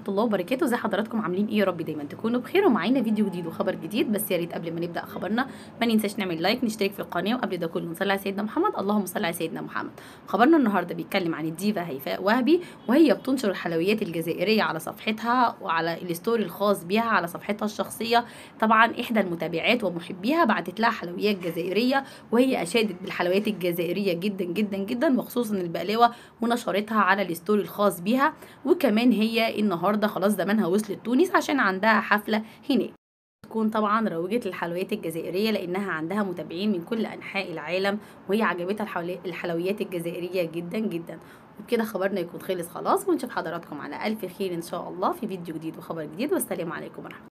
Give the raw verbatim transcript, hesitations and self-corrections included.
الله وبركاته. ازي حضراتكم عاملين ايه؟ يا رب دايما تكونوا بخير ومعانا فيديو جديد وخبر جديد. بس يا ريت قبل ما نبدا خبرنا ما ننساش نعمل لايك، نشترك في القناه، وقبل ده كله نصلي على سيدنا محمد. اللهم صل على سيدنا محمد. خبرنا النهارده بيتكلم عن الديفا هيفاء وهبي، وهي بتنشر الحلويات الجزائريه على صفحتها وعلى الستوري الخاص بيها على صفحتها الشخصيه. طبعا احدى المتابعات ومحبيها بعتت لها حلويات جزائريه، وهي اشادت بالحلويات الجزائريه جدا جدا جدا، وخصوصا البقلاوه، ونشرتها على الستوري الخاص بيها. وكمان هي النهارده خلاص زمانها وصلت تونس عشان عندها حفله هناك. تكون طبعا روجت للحلويات الجزائريه لانها عندها متابعين من كل انحاء العالم، وهي عجبتها الحلويات الجزائريه جدا جدا. وبكده خبرنا يكون خلص خلاص، ونشوف حضراتكم على الف خير ان شاء الله في فيديو جديد وخبر جديد، والسلام عليكم ورحمه الله.